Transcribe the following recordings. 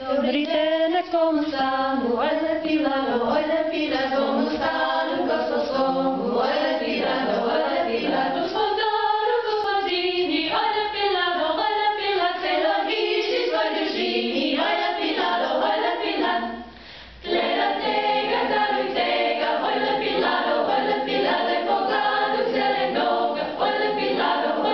Dobri Denek, como stanu, ojle pila, como stanu, kosto slomu, ojle pila, gospodaru, gospodini, ojle pila, celo hiši svoj družini, ojle pila, gleda tega, daruj tega, ojle pila, lepo gladu, zelenoga, ojle pila,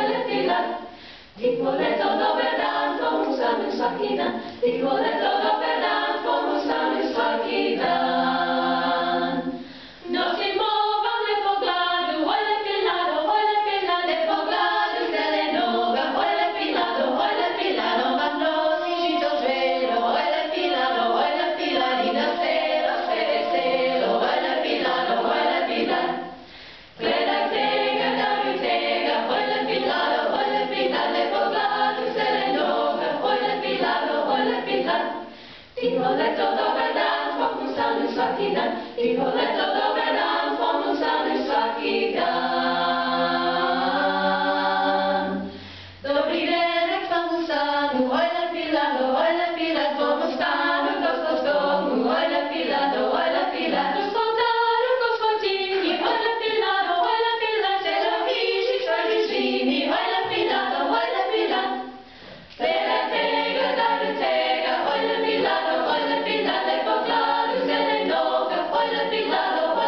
tiho leto, dober dan, tvomu stanu svaki dan, tiho leto, dober dan, tvomu stanu svaki dan. Nosimo vam lepo gladu, ojle pila, lepo gladu, zelenoga, ojle pila, vam nosi žito želo, ojle pila, i na selo, sve veselo, ojle pila, gledaj tega, daruj tega, ojle pila, lepo gladu, zelenoga, ojle pila, tiho leto, dober dan, tvomu stanu svaki dan, tiho leto, dober dan, tvomu stanu svaki dan. Dobri denek tvomu stanu, ojle pila, tvomu stanu, gospodskomu, ojle pila, gospodaru, gospodini, ojle pila, celo hiši svoj družini, ojle pila, gleda tega, daruj tega, ojle pila, lepo gladu, zelenoga, ojle pila,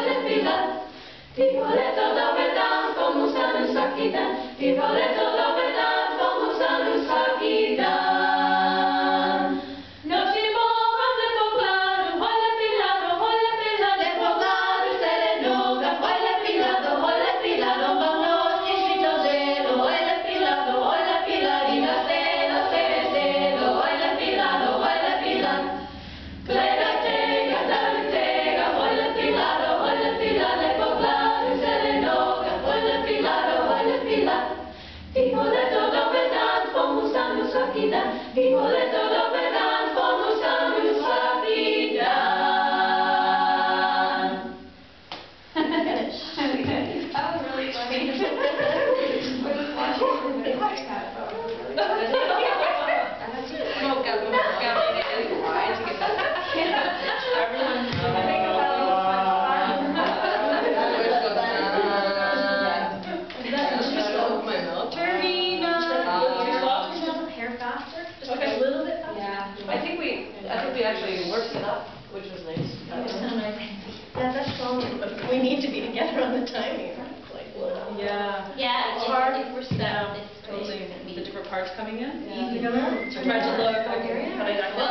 tiho leto, dober dan, tvomu stanu svaki dan, tiho leto, dober dan, tvomu stanu svaki dan. Nosimo vam lepo gladu, ojle pila, lepo gladu, zelenoga, ojle pila, vam nosi žito želo, ojle pila, i na selo, sve veselo, ojle pila, gledaj tega, daruj tega, ojle pila, lepo gladu, zelenoga, ojle pila, tiho leto, dober dan, tvomu stanu svaki dan, tiho leto, dober dan, tvomu stanu svaki dan. That was really funny. I think we actually worked it up, which was nice. Yeah, that's all. We need to be together on the timing. Yeah. Yeah, It's hard. we're stuck. Totally. The different parts coming in. Yeah. I tried to look, but I